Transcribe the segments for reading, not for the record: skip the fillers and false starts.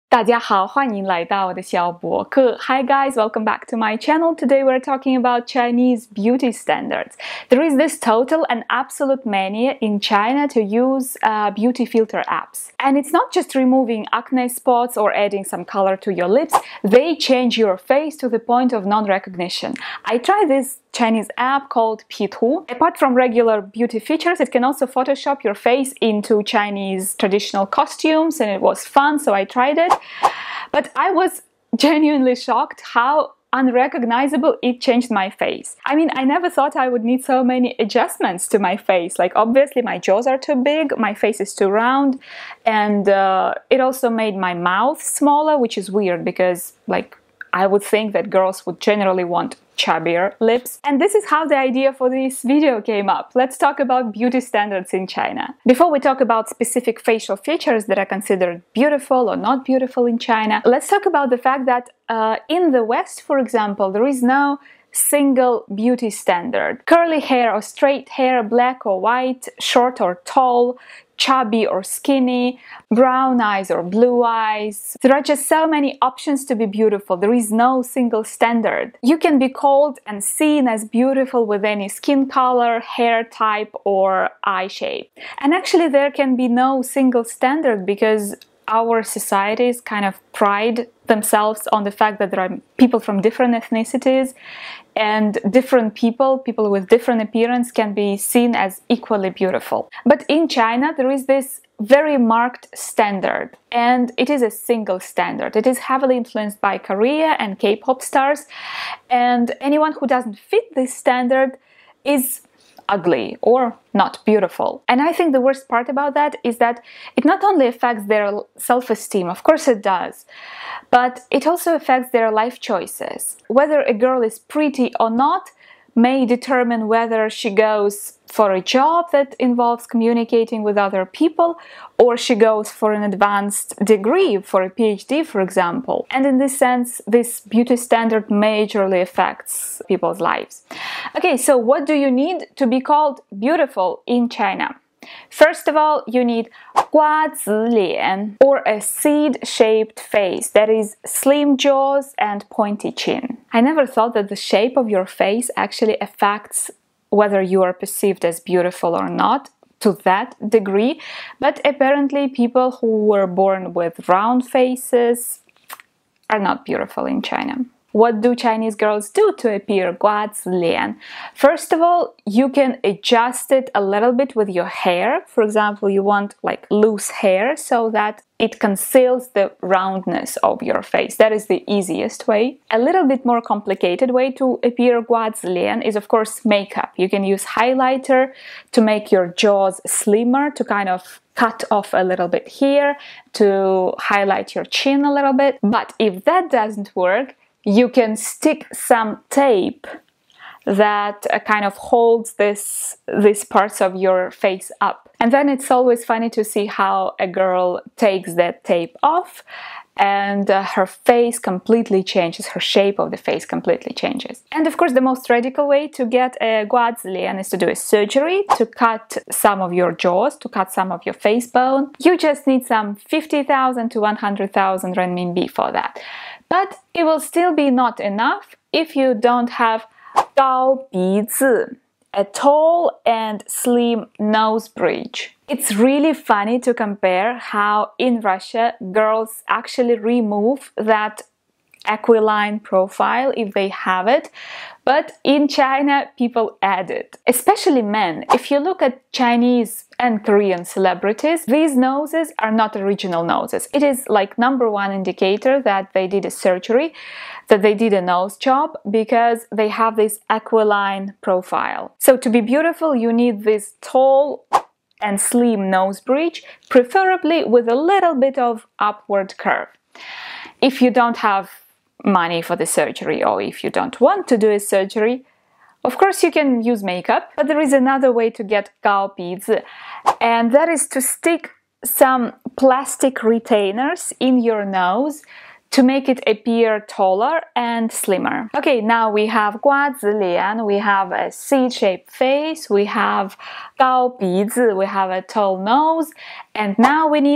大家好，欢迎来到我的小博客。Hi guys, welcome back to my channel. Today we're talking about Chinese beauty standards. There is this total and absolute mania in China to use beauty filter apps. And it's not just removing acne spots or adding some color to your lips. They change your face to the point of non-recognition. I tried this Chinese app called Pitu. Apart from regular beauty features, it can also Photoshop your face into Chinese traditional costumes, and it was fun, so I tried it. But I was genuinely shocked how unrecognizable it changed my face. I mean, I never thought I would need so many adjustments to my face. Like, obviously my jaws are too big, my face is too round, and it also made my mouth smaller, which is weird because, like, I would think that girls would generally want chubbier lips. And this is how the idea for this video came up. Let's talk about beauty standards in China. Before we talk about specific facial features that are considered beautiful or not beautiful in China, let's talk about the fact that in the West, for example, there is no single beauty standard. Curly hair or straight hair, black or white, short or tall, chubby or skinny, brown eyes or blue eyes. There are just so many options to be beautiful. There is no single standard. You can be called and seen as beautiful with any skin color, hair type, or eye shape. And actually there can be no single standard because our societies kind of pride themselves on the fact that there are people from different ethnicities, and different people with different appearance can be seen as equally beautiful. But in China there is this very marked standard, and it is a single standard. It is heavily influenced by Korea and K-pop stars, and anyone who doesn't fit this standard is ugly or not beautiful. And I think the worst part about that is that it not only affects their self-esteem, of course it does, but it also affects their life choices. Whether a girl is pretty or not may determine whether she goes for a job that involves communicating with other people, or she goes for an advanced degree, for a PhD, for example. And in this sense, this beauty standard majorly affects people's lives. Okay, so what do you need to be called beautiful in China? First of all, you need 瓜子脸, or a seed-shaped face, that is slim jaws and pointy chin. I never thought that the shape of your face actually affects whether you are perceived as beautiful or not to that degree, but apparently people who were born with round faces are not beautiful in China. What do Chinese girls do to appear 瓜子脸? First of all, you can adjust it a little bit with your hair. For example, you want like loose hair so that it conceals the roundness of your face. That is the easiest way. A little bit more complicated way to appear 瓜子脸 is, of course, makeup. You can use highlighter to make your jaws slimmer, to kind of cut off a little bit here, to highlight your chin a little bit. But if that doesn't work, you can stick some tape that kind of holds these parts of your face up. And then it's always funny to see how a girl takes that tape off and her face completely changes, her shape of the face completely changes. And of course the most radical way to get a 瓜子脸 is to do a surgery, to cut some of your jaws, to cut some of your face bone. You just need some 50,000 to 100,000 renminbi for that. But it will still be not enough if you don't have 高鼻子, a tall and slim nose bridge. It's really funny to compare how in Russia girls actually remove that aquiline profile if they have it, but in China people add it, especially men. If you look at Chinese and Korean celebrities, these noses are not original noses. It is like #1 indicator that they did a surgery, that they did a nose job, because they have this aquiline profile. So to be beautiful you need this tall and slim nose bridge, preferably with a little bit of upward curve. If you don't have money for the surgery, or if you don't want to do a surgery, of course you can use makeup, but there is another way to get 高鼻子, and that is to stick some plastic retainers in your nose to make it appear taller and slimmer. Okay, now we have 瓜子脸, we have a C-shaped face, we have 高鼻子, we have a tall nose, and now we need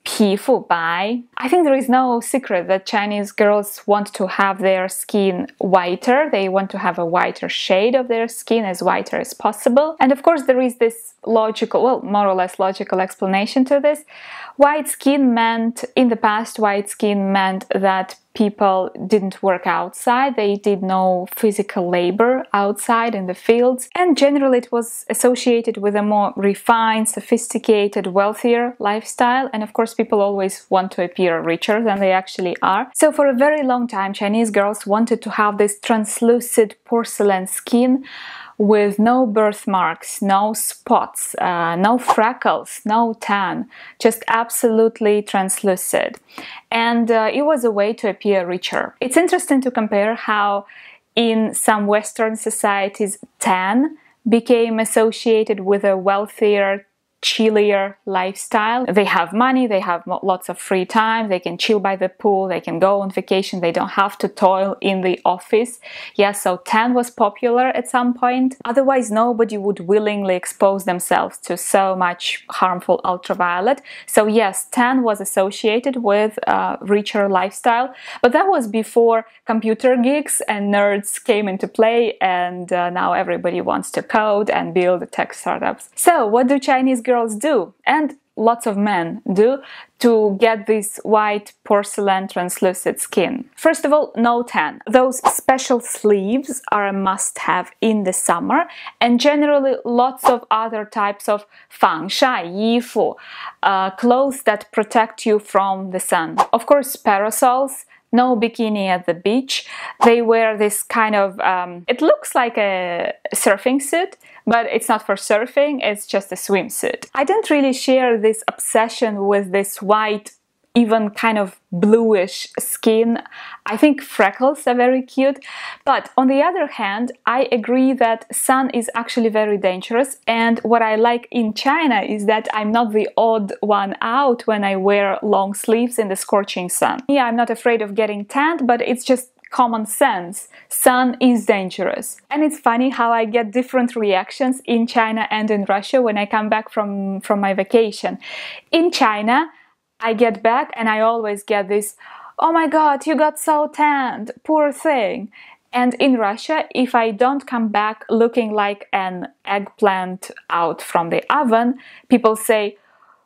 皮肤白. I think there is no secret that Chinese girls want to have their skin whiter. They want to have a whiter shade of their skin, as whiter as possible. And of course there is this logical, well, more or less logical explanation to this. White skin meant, in the past, white skin meant that people didn't work outside, they did no physical labor outside in the fields, and generally it was associated with a more refined, sophisticated, wealthier lifestyle. And of course people always want to appear richer than they actually are. So for a very long time Chinese girls wanted to have this translucid porcelain skin with no birthmarks, no spots, no freckles, no tan, just absolutely translucid. And it was a way to appear richer. It's interesting to compare how in some Western societies tan became associated with a wealthier, chillier lifestyle. They have money, they have lots of free time, they can chill by the pool, they can go on vacation, they don't have to toil in the office. Yeah, so tan was popular at some point. Otherwise, nobody would willingly expose themselves to so much harmful ultraviolet. So yes, tan was associated with a richer lifestyle, but that was before computer geeks and nerds came into play, and now everybody wants to code and build tech startups. So what do Chinese girls do, and lots of men do, to get this white porcelain translucid skin? First of all, no tan. Those special sleeves are a must-have in the summer, and generally lots of other types of 防晒衣服, clothes that protect you from the sun. Of course, parasols. No bikini at the beach. They wear this kind of, it looks like a surfing suit, but it's not for surfing, it's just a swimsuit. I don't really share this obsession with this white, even kind of bluish skin. I think freckles are very cute, but on the other hand, I agree that sun is actually very dangerous, and what I like in China is that I'm not the odd one out when I wear long sleeves in the scorching sun. Yeah, I'm not afraid of getting tanned, but it's just common sense. Sun is dangerous. And it's funny how I get different reactions in China and in Russia when I come back from my vacation. In China, I get back and I always get this, oh my god, you got so tanned, poor thing. And in Russia, if I don't come back looking like an eggplant out from the oven, people say,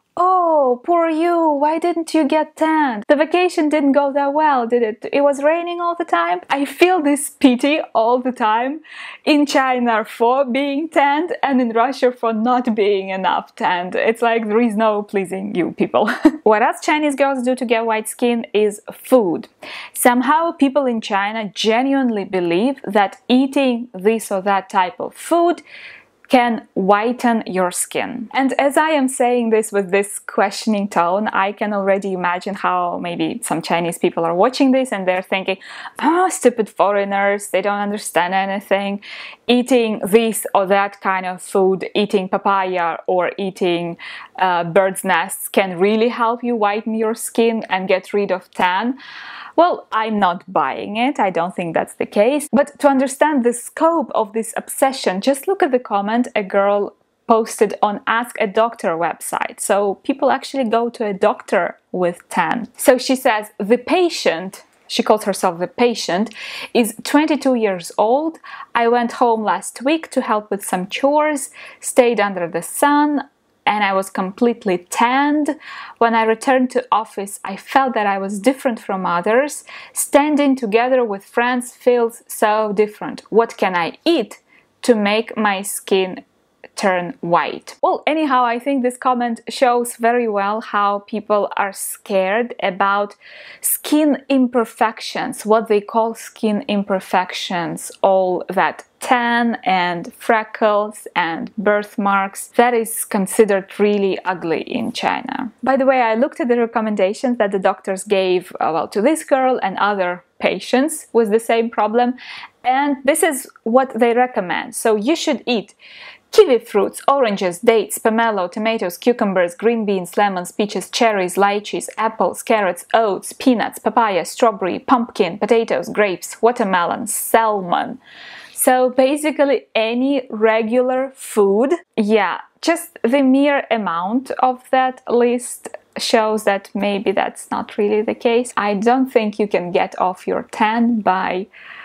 oh, poor you, why didn't you get tanned? The vacation didn't go that well, did it? It was raining all the time. I feel this pity all the time in China for being tanned and in Russia for not being enough tanned. It's like there is no pleasing you people. What else Chinese girls do to get white skin is food. Somehow people in China genuinely believe that eating this or that type of food can whiten your skin. And as I am saying this with this questioning tone, I can already imagine how maybe some Chinese people are watching this and they're thinking, oh, stupid foreigners, they don't understand anything. Eating this or that kind of food, eating papaya or eating bird's nests can really help you whiten your skin and get rid of tan. Well, I'm not buying it, I don't think that's the case. But to understand the scope of this obsession, just look at the comment a girl posted on Ask a Doctor website. So people actually go to a doctor with tan. So she says, the patient, she calls herself the patient, is 22 years old. I went home last week to help with some chores, stayed under the sun, and I was completely tanned. When I returned to office, I felt that I was different from others. Standing together with friends feels so different. What can I eat to make my skin turn white? Well, anyhow, I think this comment shows very well how people are scared about skin imperfections, what they call skin imperfections, all that tan and freckles and birthmarks, that is considered really ugly in China. By the way, I looked at the recommendations that the doctors gave to this girl and other patients with the same problem, and this is what they recommend. So you should eat kiwi fruits, oranges, dates, pomelo, tomatoes, cucumbers, green beans, lemons, peaches, cherries, lychees, apples, carrots, oats, peanuts, papaya, strawberry, pumpkin, potatoes, grapes, watermelon, salmon. So basically any regular food. Yeah, just the mere amount of that list shows that maybe that's not really the case. I don't think you can get off your tan by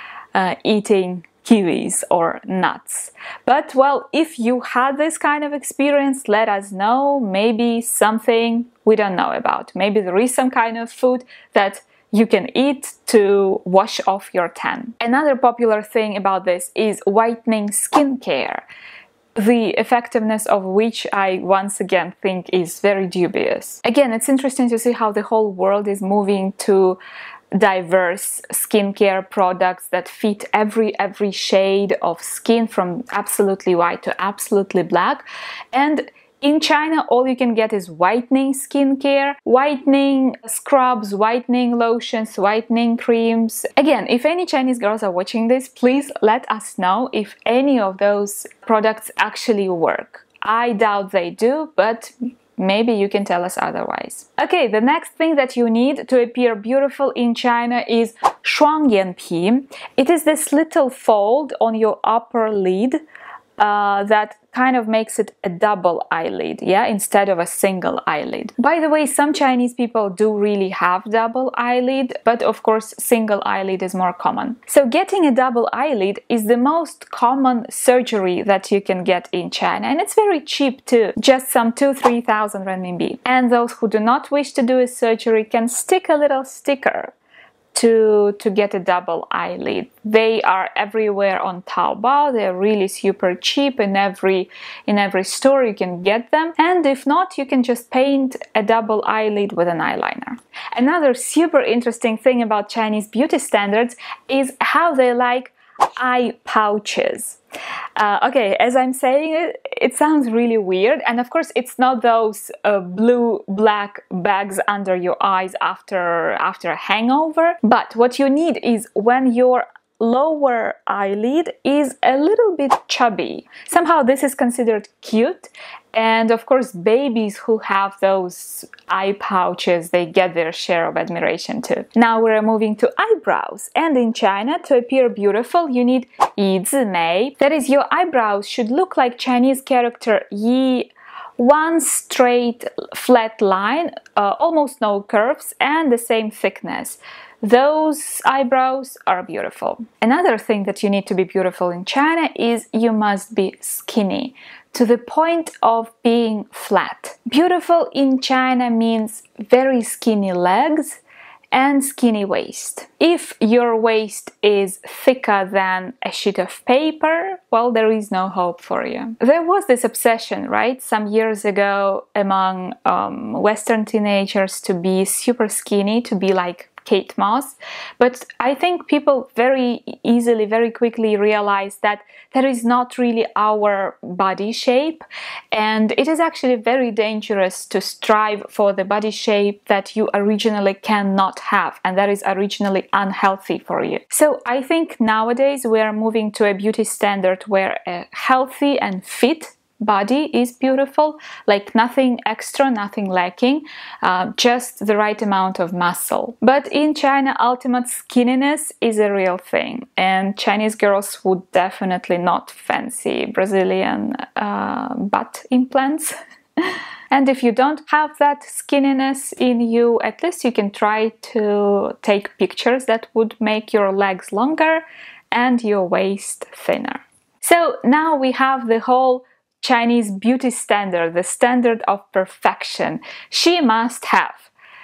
eating kiwis or nuts. But well, if you had this kind of experience, let us know. Maybe something we don't know about. Maybe there is some kind of food that you can eat to wash off your tan. Another popular thing about this is whitening skincare, the effectiveness of which I once again think is very dubious. Again, it's interesting to see how the whole world is moving to diverse skincare products that fit every shade of skin, from absolutely white to absolutely black. And in China, all you can get is whitening skincare, whitening scrubs, whitening lotions, whitening creams. Again, if any Chinese girls are watching this, please let us know if any of those products actually work. I doubt they do, but maybe you can tell us otherwise. Okay, the next thing that you need to appear beautiful in China is 双眼皮. It is this little fold on your upper lid that kind of makes it a double eyelid, yeah, instead of a single eyelid. By the way, some Chinese people do really have double eyelid, but of course single eyelid is more common. So getting a double eyelid is the most common surgery that you can get in China, and it's very cheap too, just some 2-3 thousand renminbi. And those who do not wish to do a surgery can stick a little sticker to get a double eyelid. They are everywhere on Taobao. They're really super cheap. In every store you can get them, and if not, you can just paint a double eyelid with an eyeliner. Another super interesting thing about Chinese beauty standards is how they like eye pouches. Okay, as I'm saying it, it sounds really weird, and of course it's not those blue-black bags under your eyes after a hangover, but what you need is when your lower eyelid is a little bit chubby. Somehow this is considered cute, and of course babies who have those eye pouches, they get their share of admiration too. Now we're moving to eyebrows, and in China, to appear beautiful you need 一字眉. That is, your eyebrows should look like Chinese character yi, one straight flat line, almost no curves, and the same thickness. Those eyebrows are beautiful. Another thing that you need to be beautiful in China is you must be skinny, to the point of being flat. Beautiful in China means very skinny legs and skinny waist. If your waist is thicker than a sheet of paper, well, there is no hope for you. There was this obsession, right, some years ago among Western teenagers to be super skinny, to be like Kate Moss, but I think people very easily, very quickly realize that that is not really our body shape, and it is actually very dangerous to strive for the body shape that you originally cannot have, and that is originally unhealthy for you. So I think nowadays we are moving to a beauty standard where a healthy and fit body is beautiful, like nothing extra, nothing lacking, just the right amount of muscle. But in China, ultimate skinniness is a real thing, and Chinese girls would definitely not fancy Brazilian butt implants. And if you don't have that skinniness in you, at least you can try to take pictures that would make your legs longer and your waist thinner. So now we have the whole Chinese beauty standard, the standard of perfection. She must have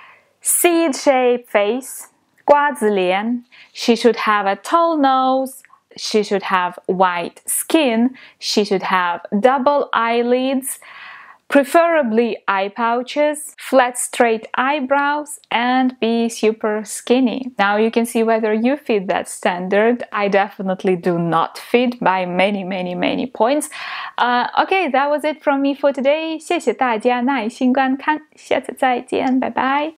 seed-shaped face, 瓜子脸. She should have a tall nose. She should have white skin. She should have double eyelids, preferably eye pouches, flat straight eyebrows, and be super skinny. Now you can see whether you fit that standard. I definitely do not fit by many points. Okay, that was it from me for today. 谢谢大家耐心观看，下次再见，拜拜。